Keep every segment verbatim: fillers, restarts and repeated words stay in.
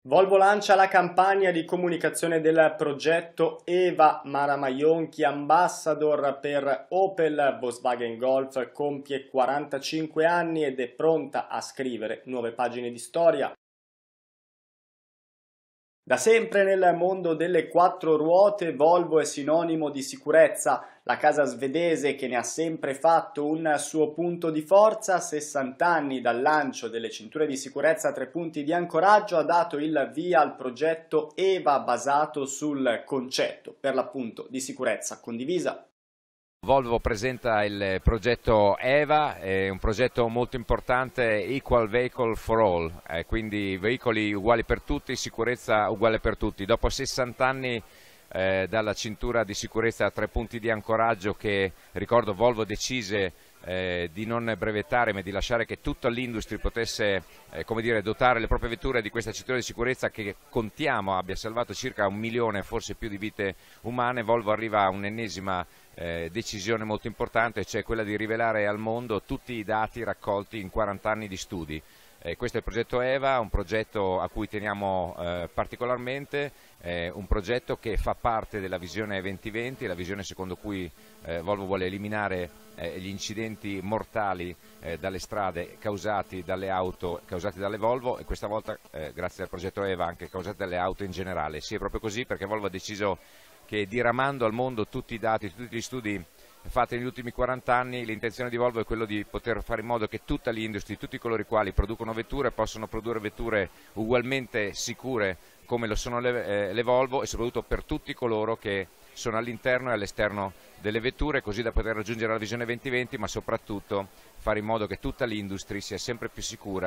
Volvo lancia la campagna di comunicazione del progetto EVA. Mara Maionchi, ambassador per Opel. Volkswagen Golf compie quarantacinque anni ed è pronta a scrivere nuove pagine di storia. Da sempre nel mondo delle quattro ruote Volvo è sinonimo di sicurezza. La casa svedese, che ne ha sempre fatto un suo punto di forza, a sessanta anni dal lancio delle cinture di sicurezza a tre punti di ancoraggio, ha dato il via al progetto EVA basato sul concetto, per l'appunto, di sicurezza condivisa. Volvo presenta il progetto EVA, è un progetto molto importante, Equal Vehicle for All, eh, quindi veicoli uguali per tutti, sicurezza uguale per tutti. Dopo sessanta anni eh, dalla cintura di sicurezza a tre punti di ancoraggio che, ricordo, Volvo decise eh, di non brevettare ma di lasciare che tutta l'industria potesse eh, come dire, dotare le proprie vetture di questa cintura di sicurezza che contiamo abbia salvato circa un milione, forse più, di vite umane. Volvo arriva a un'ennesima Eh, decisione molto importante, cioè quella di rivelare al mondo tutti i dati raccolti in quaranta anni di studi. Eh, questo è il progetto EVA, un progetto a cui teniamo eh, particolarmente, eh, un progetto che fa parte della visione duemilaventi, la visione secondo cui eh, Volvo vuole eliminare eh, gli incidenti mortali eh, dalle strade causati dalle auto, causati dalle Volvo, e questa volta eh, grazie al progetto EVA anche causati dalle auto in generale. Sì, è proprio così, perché Volvo ha deciso che, diramando al mondo tutti i dati, tutti gli studi fatti negli ultimi quaranta anni, l'intenzione di Volvo è quello di poter fare in modo che tutta l'industria, tutti coloro i quali producono vetture, possano produrre vetture ugualmente sicure come lo sono le, eh, le Volvo, e soprattutto per tutti coloro che sono all'interno e all'esterno delle vetture, così da poter raggiungere la visione duemilaventi, ma soprattutto fare in modo che tutta l'industria sia sempre più sicura.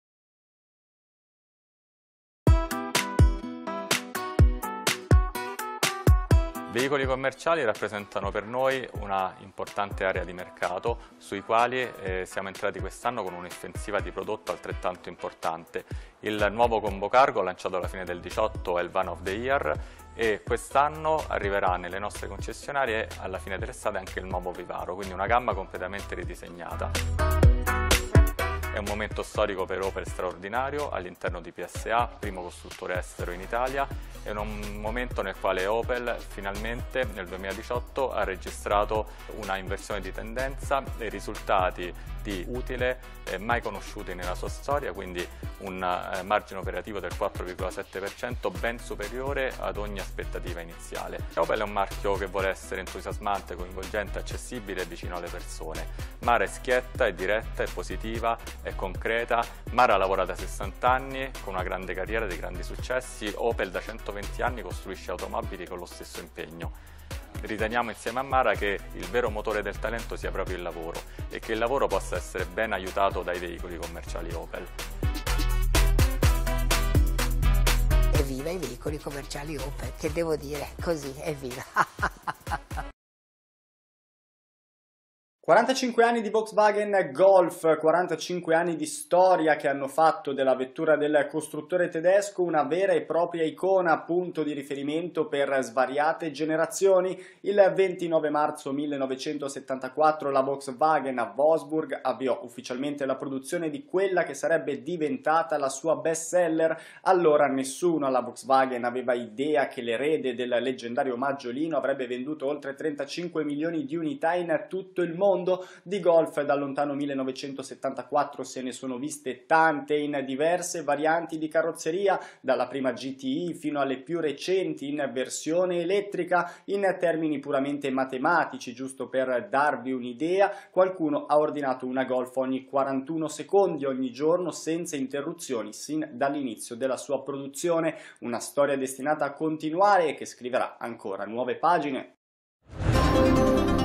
Veicoli commerciali rappresentano per noi una importante area di mercato sui quali eh, siamo entrati quest'anno con un'offensiva di prodotto altrettanto importante. Il nuovo Combo Cargo, lanciato alla fine del diciotto, è il Van of the Year, e quest'anno arriverà nelle nostre concessionarie alla fine dell'estate anche il nuovo Vivaro, quindi una gamma completamente ridisegnata. È un momento storico per Opel straordinario all'interno di P S A, primo costruttore estero in Italia. È un momento nel quale Opel finalmente nel duemiladiciotto ha registrato una inversione di tendenza e risultati di utile eh, mai conosciuti nella sua storia, quindi un eh, margine operativo del quattro virgola sette per cento ben superiore ad ogni aspettativa iniziale. Opel è un marchio che vuole essere entusiasmante, coinvolgente, accessibile e vicino alle persone. Mara è schietta, è diretta, è positiva, è concreta. Mara lavora da sessanta anni con una grande carriera, dei grandi successi. Opel da centoventi anni costruisce automobili con lo stesso impegno. Riteniamo insieme a Mara che il vero motore del talento sia proprio il lavoro e che il lavoro possa essere ben aiutato dai veicoli commerciali Opel. Evviva i veicoli commerciali Opel, che devo dire, così, evviva! quarantacinque anni di Volkswagen Golf, quarantacinque anni di storia che hanno fatto della vettura del costruttore tedesco una vera e propria icona, punto di riferimento per svariate generazioni. Il ventinove marzo millenovecentosettantaquattro la Volkswagen a Wolfsburg avviò ufficialmente la produzione di quella che sarebbe diventata la sua best seller. Allora nessuno alla Volkswagen aveva idea che l'erede del leggendario Maggiolino avrebbe venduto oltre trentacinque milioni di unità in tutto il mondo. Di Golf dal lontano millenovecentosettantaquattro se ne sono viste tante in diverse varianti di carrozzeria, dalla prima G T I fino alle più recenti in versione elettrica. In termini puramente matematici, giusto per darvi un'idea, qualcuno ha ordinato una Golf ogni quarantuno secondi ogni giorno senza interruzioni sin dall'inizio della sua produzione, una storia destinata a continuare e che scriverà ancora nuove pagine.